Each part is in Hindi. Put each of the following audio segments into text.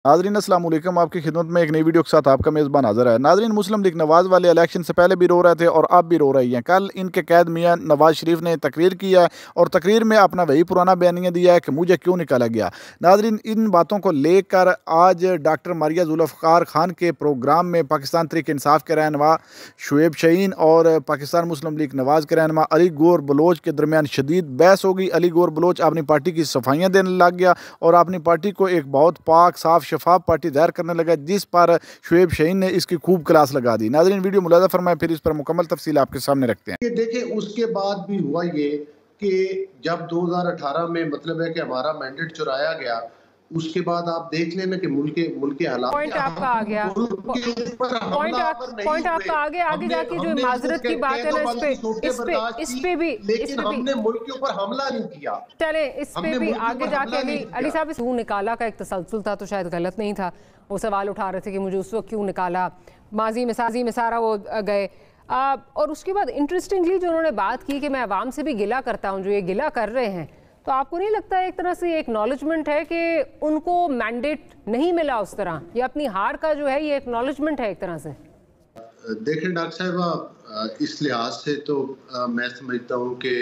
नाज़रीन अस्सलाम वालेकुम। आपकी खिदमत में एक नई वीडियो के साथ आपका मेज़बान हाज़िर है। नाज़रीन, मुस्लिम लीग नवाज़ वाले इलेक्शन से पहले भी रो रहे थे और अब भी रो रही हैं। कल इनके कैद मियां नवाज़ शरीफ ने तकरीर की है और तकरीर में अपना वही पुराना बयानिया दिया है कि मुझे क्यों निकाला गया। नाज़रीन, इन बातों को लेकर आज डॉक्टर मारिया जुल्फ़िकार खान के प्रोग्राम में पाकिस्तान तहरीक इंसाफ के रहनुमा शुएब शहीन और पाकिस्तान मुस्लिम लीग नवाज़ के रहनुमा अली गौर बलोच के दरमियान शदीद बहस हो गई। अली गौर बलोच अपनी पार्टी की सफाइयाँ देने लग गया और अपनी पार्टी को एक बहुत पाक साफ शफाफ पार्टी दायर करने लगा, जिस पर शुएब शहीन ने इसकी खूब क्लास लगा दी। नाज़रीन, वीडियो मुलाज़ा फरमाएं, फिर इस पर मुकम्मल तफसील आपके सामने रखते हैं। ये देखें, उसके बाद भी हुआ ये कि जब 2018 में मतलब है कि हमारा मैंडेट चुराया गया, उसके बाद आप देख लेना कि मुल्क के हालात पॉइंट आपका आ गया। पॉइंट आपका आगे जाके जो माजरत की बात है ना, इस पे भी लेकिन हमने मुल्क के ऊपर हमला नहीं किया। चले इस पे भी आगे जाके अली साहब क्यों निकाला का एक तसलसल था, तो शायद गलत नहीं था। वो सवाल उठा रहे थे कि मुझे उस वक्त क्यों निकाला, माजी में सारा वो गए। और उसके बाद इंटरेस्टिंगली जो उन्होंने बात की कि मैं अवाम से भी गिला करता हूँ, जो ये गिला कर रहे हैं, तो आपको नहीं लगता है एक तरह से एक्नॉलेजमेंट है कि उनको मैंडेट नहीं मिला उस तरह? ये अपनी हार का जो है ये एक्नॉलेजमेंट है एक तरह से। देखें डॉक्टर साहब, इस लिहाज से तो मैं समझता हूँ कि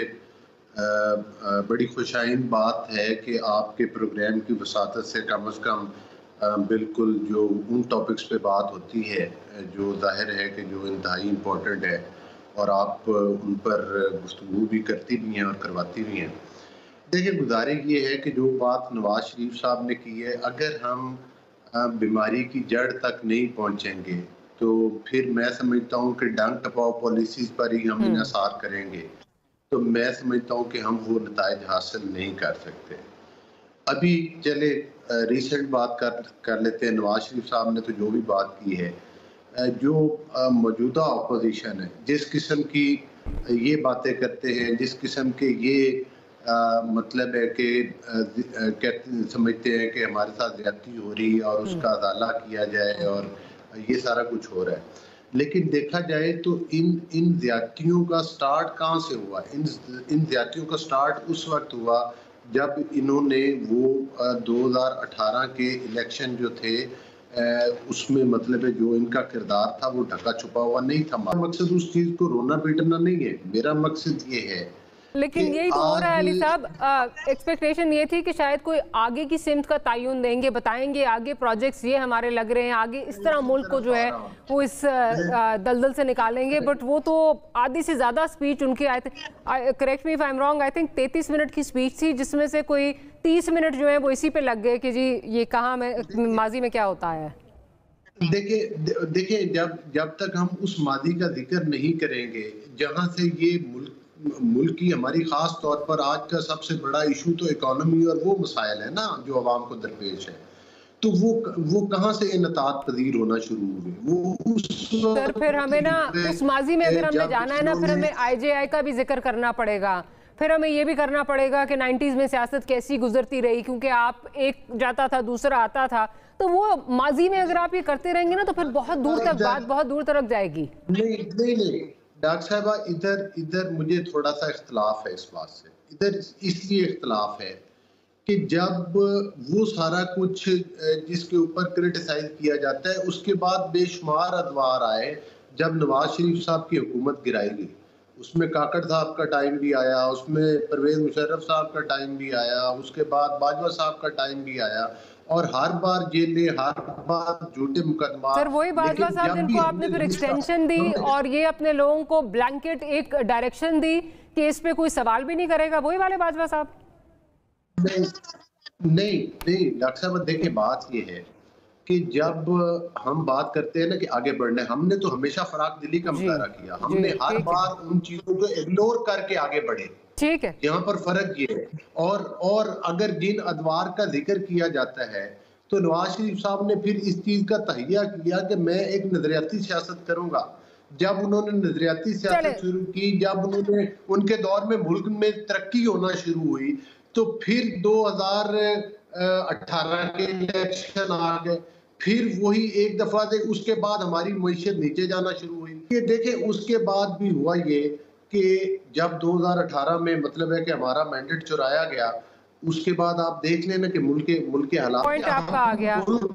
बड़ी खुशाइन बात है कि आपके प्रोग्राम की वसातत से कम बिल्कुल जो उन टॉपिक्स पे बात होती है जो जाहिर है कि जो इंतहाई इम्पोर्टेंट है और आप उन पर गुफ्तगू भी करती भी हैं और करवाती भी हैं। देखिए, गुजारिश ये है कि जो बात नवाज शरीफ साहब ने की है, अगर हम बीमारी की जड़ तक नहीं पहुंचेंगे तो फिर मैं समझता हूं कि डंक टपाओ पॉलिसीज पर ही हम इन्हिसार करेंगे, तो मैं समझता हूं कि हम वो नताइज हासिल नहीं कर सकते। अभी चले रिसेंट बात कर लेते हैं। नवाज शरीफ साहब ने तो जो भी बात की है, जो मौजूदा अपोजिशन है, जिस किस्म की ये बातें करते हैं, जिस किस्म के ये मतलब है कि कहते समझते हैं कि हमारे साथ ज्यादती हो रही है और उसका अदाला किया जाए और ये सारा कुछ हो रहा है। लेकिन देखा जाए तो इन ज्यादतियों का स्टार्ट कहाँ से हुआ? इन ज्यादतियों का स्टार्ट उस वक्त हुआ जब इन्होंने वो 2018 के इलेक्शन जो थे उसमें मतलब है जो इनका किरदार था वो ढका छुपा हुआ नहीं था। मेरा मकसद उस चीज को रोना पीटना नहीं है, मेरा मकसद ये है। लेकिन यही तो हो रहा है अली साहब। एक्सपेक्टेशन ये थी कि शायद कोई आगे की सिमत का तायुन देंगे, बताएंगे आगे प्रोजेक्ट्स ये हमारे लग रहे हैं, आगे इस तरह मुल्क को जो है वो इस दलदल से निकालेंगे। बट वो तो आधी से ज़्यादा स्पीच उनकी आए थे, correct me if I am wrong, I think 33 minute की स्पीच थी, जिसमें से कोई 30 मिनट जो है वो इसी पे लग गए कि जी ये कहाँ में माजी में क्या होता है। देखिए, जब तक हम उस मादी का जिक्र नहीं करेंगे जहाँ से ये मुल्क की हमारी खास तौर पर आज का सबसे बड़ा इशू तो इकोनॉमी और वो मसाइल है ना जो आवाम को दरपेश है, तो वो कहाँ से इनतात पजीर होना शुरू हुए? वो उस सर फिर हमें ना उस माजी में अगर हमने जाना है ना, फिर हमें IJI का भी जिक्र करना पड़ेगा, फिर हमें ये भी करना पड़ेगा कि 90s में सियासत कैसी गुजरती रही, क्योंकि आप एक जाता था दूसरा आता था, तो वो माजी में अगर आप ये करते रहेंगे ना तो फिर बहुत दूर तक बात बहुत दूर तक जाएगी। नहीं डॉक्टर साहबा, इधर मुझे थोड़ा सा इख्तलाफ है इस बात से। इधर इसलिए इख्तलाफ है कि जब वो सारा कुछ जिसके ऊपर क्रिटिसाइज किया जाता है, उसके बाद बेशुमार अदवार आए जब नवाज शरीफ साहब की हुकूमत गिराई गई। उसमें काकड़ साहब का टाइम भी आया, उसमें परवेज मुशर्रफ साहब का टाइम भी आया, उसके बाद बाजवा साहब का टाइम भी आया, और हर बार जेलें, हर बार झूठे मुकदमा। सर वही बाजवा साहब जिनको आपने फिर एक्सटेंशन दी और ये अपने लोगों को ब्लैंकेट एक डायरेक्शन दी कि इस पे कोई सवाल भी नहीं करेगा, वही वाले बाजवा साहब? नहीं डॉक्टर साहब, देखिए बात ये है कि जब हम बात करते हैं ना कि आगे बढ़ना है, हमने तो हमेशा फराक दिली का मुजाहरा किया, हमने हर बार उन चीजों को इग्नोर करके आगे बढ़े। ठीक है, यहाँ पर फर्क ये है। और अगर जिन अदवार का जिक्र किया जाता है तो नवाज शरीफ साहब ने फिर इस चीज का तहिया किया कि मैं एक नजरियाती सियासत करूंगा। जब उन्होंने नजरियाती सियासत शुरू की, जब उन्होंने उनके दौर में मुल्क में तरक्की होना शुरू हुई, तो फिर 2018 के इलेक्शन आ गए, फिर वही एक दफा से उसके बाद हमारी मईशत नीचे जाना शुरू हुई। ये देखें, उसके बाद भी हुआ ये कि जब 2018 में मतलब है कि हमारा मैंडेट चुराया गया, उसके बाद आप देख लेना कि मुल्क के हालात पॉइंट आपका आ गया,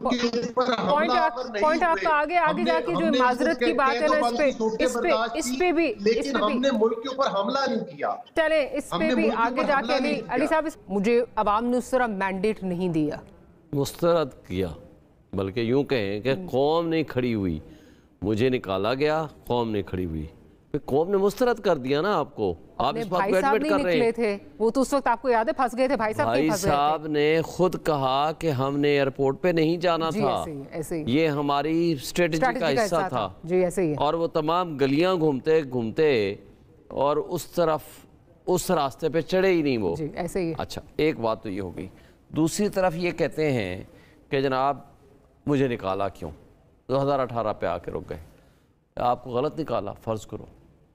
पॉइंट आपका आगे जाके जो माजरत की बात है ना, इस पे भी हमने मुल्क के ऊपर हमला नहीं किया। चले इस पे भी आगे जाके अली साहब, मुझे अवाम ने उस तरह मैंडेट नहीं दिया, मुस्तरद किया, बल्कि यूं कहें कि कौम नहीं खड़ी हुई, मुझे निकाला गया, कौम नहीं खड़ी हुई, कौम ने मुस्तरद कर दिया ना आपको। आप इस बात को एडमिट कर रहे हैं। थे वो तो उस वक्त आपको याद है फंस गए थे भाई साहब ने खुद कहा कि हमने एयरपोर्ट पे नहीं जाना था, ऐसे ही। ये हमारी स्ट्रेटजी का हिस्सा था जी, ऐसे ही। और वो तमाम गलियां घूमते घूमते और उस तरफ उस रास्ते पे चढ़े ही नहीं वो, ऐसे ही। अच्छा, एक बात तो ये हो गई। दूसरी तरफ ये कहते हैं कि जनाब मुझे निकाला क्यों, 2018 पे आके रुक गए। आपको गलत निकाला, फ़र्ज़ करो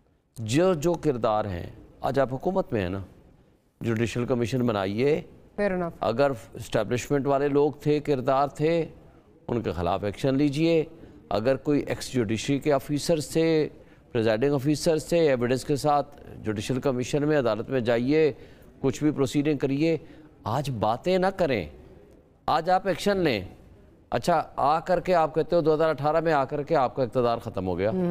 जो किरदार हैं, आज आप हुकूमत में है ना, जुडिशल कमीशन बनाइए, अगर इस्टेब्लिशमेंट वाले लोग थे, किरदार थे, उनके ख़िलाफ़ एक्शन लीजिए। अगर कोई एक्स जुडिशरी के ऑफिसर्स थे, प्रिजाइडिंग ऑफिसर्स थे, एविडेंस के साथ जुडिशल कमीशन में, अदालत में जाइए, कुछ भी प्रोसीडिंग करिए। आज बातें ना करें, आज आप एक्शन लें। अच्छा, आ करके आप कहते हो 2018 में आकर के आपका इक़्तिदार ख़त्म हो गया,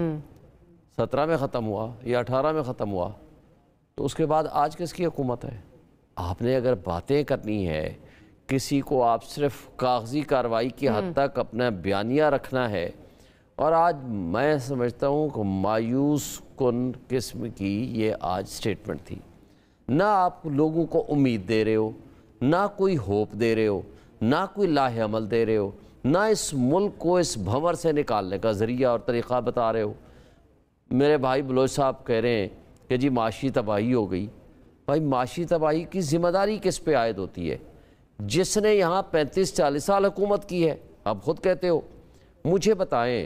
17 में ख़त्म हुआ या 18 में ख़त्म हुआ, तो उसके बाद आज किसकी हुकूमत है? आपने अगर बातें करनी है, किसी को आप सिर्फ कागजी कार्रवाई की हद तक अपना बयानिया रखना है, और आज मैं समझता हूँ कि मायूस कुन किस्म की ये आज स्टेटमेंट थी। ना आप लोगों को उम्मीद दे रहे हो, ना कोई होप दे रहे हो, ना कोई लाहे अमल दे रहे हो, ना इस मुल्क को इस भंवर से निकालने का ज़रिया और तरीक़ा बता रहे हो। मेरे भाई बलोच साहब कह रहे हैं कि जी माशी तबाही हो गई। भाई माशी तबाही की ज़िम्मेदारी किस पे आयद होती है? जिसने यहाँ 35-40 साल हुकूमत की है, आप ख़ुद कहते हो। मुझे बताएं,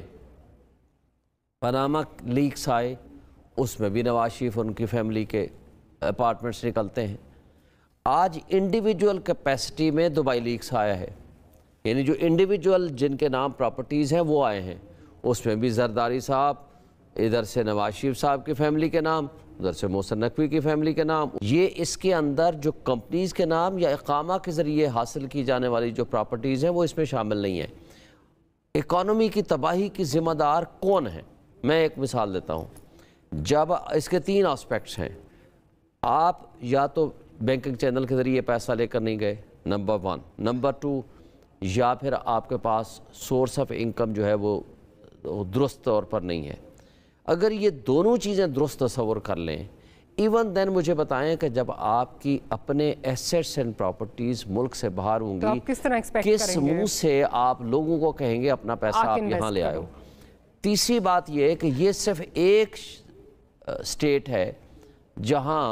पनामा लीक्स आए, उसमें भी नवाज शरीफ और उनकी फैमिली के अपार्टमेंट्स निकलते हैं। आज इंडिविजुअल कैपेसिटी में दुबई लीक्स आया है, यानी जो इंडिविजुअल जिनके नाम प्रॉपर्टीज़ हैं वो आए हैं, उसमें भी जरदारी साहब, इधर से नवाज शरीफ साहब की फैमिली के नाम, उधर से मोहसिन नकवी की फैमिली के नाम। ये इसके अंदर जो कंपनीज़ के नाम या इकामा के ज़रिए हासिल की जाने वाली जो प्रॉपर्टीज़ हैं वो इसमें शामिल नहीं है। इकॉनमी की तबाही की ज़िम्मेदार कौन है? मैं एक मिसाल देता हूँ। जब इसके 3 एस्पेक्ट्स हैं, आप या तो बैंकिंग चैनल के ज़रिए पैसा लेकर नहीं गए, नंबर 1, नंबर 2, या फिर आपके पास सोर्स ऑफ इनकम जो है वो दुरुस्त तौर पर नहीं है। अगर ये दोनों चीज़ें दुरुस्त तस्वर कर लें, इवन देन मुझे बताएं कि जब आपकी अपने एसेट्स एंड प्रॉपर्टीज़ मुल्क से बाहर होंगी, तो किस मुंह से आप लोगों को कहेंगे अपना पैसा आप यहाँ ले आए हो? तीसरी बात यह है कि ये सिर्फ एक स्टेट है जहाँ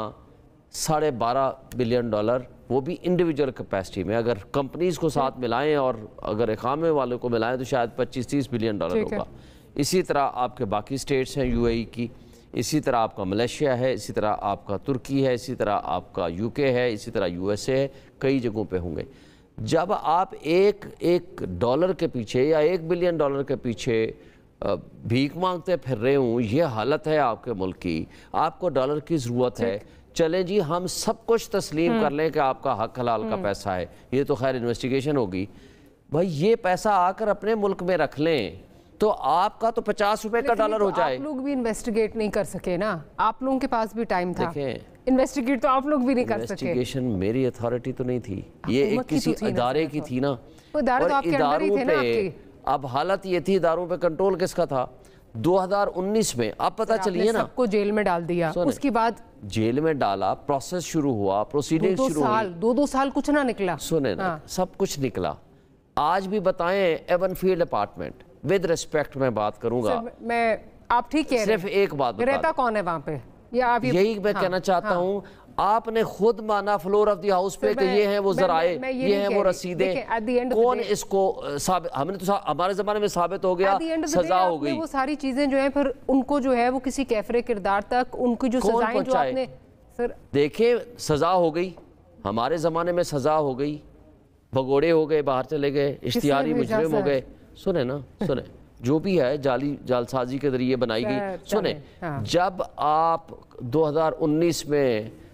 $12.5 बिलियन, वो भी इंडिविजुअल कैपेसिटी में, अगर कंपनीज़ को साथ मिलाएं और अगर इकामे वालों को मिलाएं तो शायद $25-30 बिलियन होगा। इसी तरह आपके बाकी स्टेट्स हैं यूएई की, इसी तरह आपका मलेशिया है, इसी तरह आपका तुर्की है, इसी तरह आपका यूके है, इसी तरह यूएसए है, कई जगहों पे होंगे। जब आप एक डॉलर के पीछे या $1 बिलियन के पीछे भीख मांगते फिर रहे हूँ, ये हालत है आपके मुल्क की, आपको डॉलर की ज़रूरत है, चलें जी हम सब कुछ तस्लीम कर लें कि आपका हक हलाल का पैसा है, ये तो खैर इन्वेस्टिगेशन होगी। भाई ये पैसा आकर अपने मुल्क में रख लें तो आपका तो $50 का डॉलर हो जाए। आप लोग भी इन्वेस्टिगेट नहीं कर सके ना, आप लोगों के पास भी टाइम था, इन्वेस्टिगेट तो आप लोग भी नहीं कर सके। इन्वेस्टिगेशन मेरी अथॉरिटी तो नहीं थी, ये एक किसी इदारे की थी ना, और इदारों पे अब हालत ये थी, इदारों पे कंट्रोल किसका था? 2019 में आप पता चलिए ना, सबको जेल में डाल दिया, उसके बाद जेल में डाला, प्रोसेस शुरू हुआ, प्रोसीडिंग शुरू हुई, 2 साल कुछ ना निकला। सुने ना, सब कुछ निकला। आज भी बताएं, एवनफील्ड अपार्टमेंट, विद रिस्पेक्ट मैं बात करूंगा, मैं आप ठीक कह रहे हैं, सिर्फ एक बात रहता कौन है वहां पे, या आप यही मैं कहना चाहता हूँ। आपने खुद माना फ्लोर ऑफ द हाउस पे कि ये हैं वो जराए, ये हैं वो रसीदें, कौन इसको हमने तो हमारे जमाने में साबित हो गया, सजा हो गई। वो सारी चीजें जो है फिर उनको जो है वो किसी कैफरे किरदार तक उनकी जो सजाएं जो आपने सर देखे, सजा हो गई, हमारे जमाने में सजा हो गई, भगोड़े हो गए, बाहर चले गए, इश्तिहारी मुजरिम हो गए। सुने ना, सुने, जो भी है जालसाजी के जरिए बनाई गई। सुने, जब आप 2019 में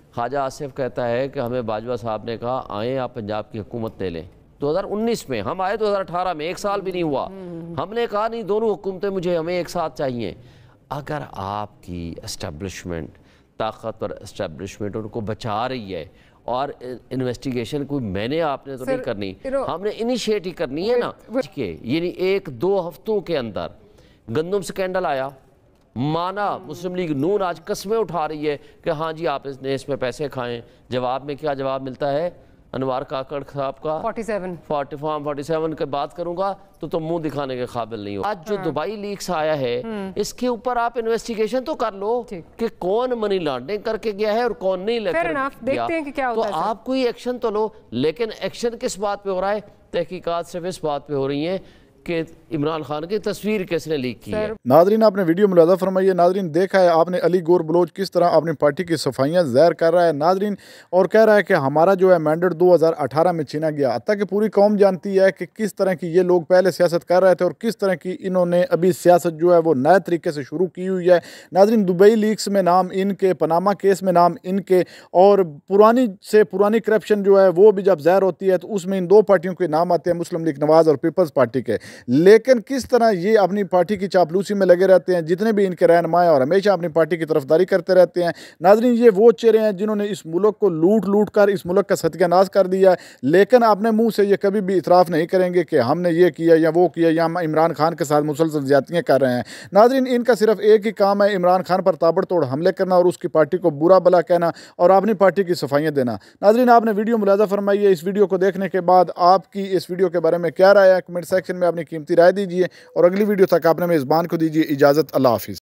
ख्वाजा आसिफ कहता है कि हमें बाजवा साहब ने कहा आए आप पंजाब की हुकूमत ले लें। 2019 में हम आए, 2018 में, 1 साल भी नहीं हुआ। हमने कहा नहीं, दोनों हुकूमतें मुझे, हमें एक साथ चाहिए। अगर आपकी एस्टेब्लिशमेंट, ताकतवर एस्टेब्लिशमेंट उनको बचा रही है और इन्वेस्टिगेशन कोई मैंने आपने तो नहीं करनी, हमने इनिशिएट ही करनी है ना। यानी 1-2 हफ्तों के अंदर गंदम स्कैंडल आया, माना मुस्लिम लीग नून आज कस्में उठा रही है कि हाँ जी आप इसमें पैसे खाएं। जवाब में क्या जवाब मिलता है अनवार काकड़ साहब का? 47 की बात करूंगा तो मुंह दिखाने के काबिल नहीं हो। आज जो दुबई लीक्स आया है इसके ऊपर आप इन्वेस्टिगेशन तो कर लो कि कौन मनी लॉन्ड्रिंग करके गया है और कौन नहीं लेकर गया। तो आप कोई एक्शन तो लो, लेकिन एक्शन किस बात पे हो रहा है? तहकीकात सिर्फ इस बात पे हो रही है कि इमरान खान की तस्वीर किसने लीक की है। नादरीन आपने वीडियो मुलाजा फरमाइए। नादरीन देखा है आपने अली गोर बलोच किस तरह अपनी पार्टी की सफाइयाँ ज़ाहिर कर रहा है नादरीन, और कह रहा है कि हमारा जो है मैंडेट 2018 में छीना गया। हत्ता कि पूरी कौम जानती है कि किस तरह की ये लोग पहले सियासत कर रहे थे और किस तरह की इन्होंने अभी सियासत जो है वो नए तरीके से शुरू की हुई है। नादरीन दुबई लीक्स में नाम इनके, पनामा केस में नाम इनके, और पुरानी से पुरानी करप्शन जो है वो भी जब ज़ाहिर होती है तो उसमें इन 2 पार्टियों के नाम आते हैं, मुस्लिम लीग नवाज़ और पीपल्स पार्टी के। लेकिन किस तरह ये अपनी पार्टी की चापलूसी में लगे रहते हैं, जितने भी इनके रहनुमा और हमेशा अपनी पार्टी की तरफदारी करते रहते हैं। नाज़रीन ये वो चेहरे हैं जिन्होंने इस मुल्क को लूट कर इस मुल्क का सत्यानाश कर दिया है, लेकिन अपने मुंह से ये कभी भी इतराफ़ नहीं करेंगे कि हमने ये किया या वो किया या हम इमरान खान के साथ मुसलसल ज़्यादतियाँ कर रहे हैं। नाज़रीन इनका सिर्फ एक ही काम है, इमरान खान पर ताबड़तोड़ हमले करना और उसकी पार्टी को बुरा भला कहना और अपनी पार्टी की सफाइयाँ देना। नाज़रीन आपने वीडियो मुलाजा फरमाइए। इस वीडियो को देखने के बाद आपकी इस वीडियो के बारे में क्या राय है, कमेंट सेक्शन में अपनी कीमती राय दीजिए और अगली वीडियो तक आपने मेज़बान को दीजिए इजाज़त। अल्लाह हाफिज़।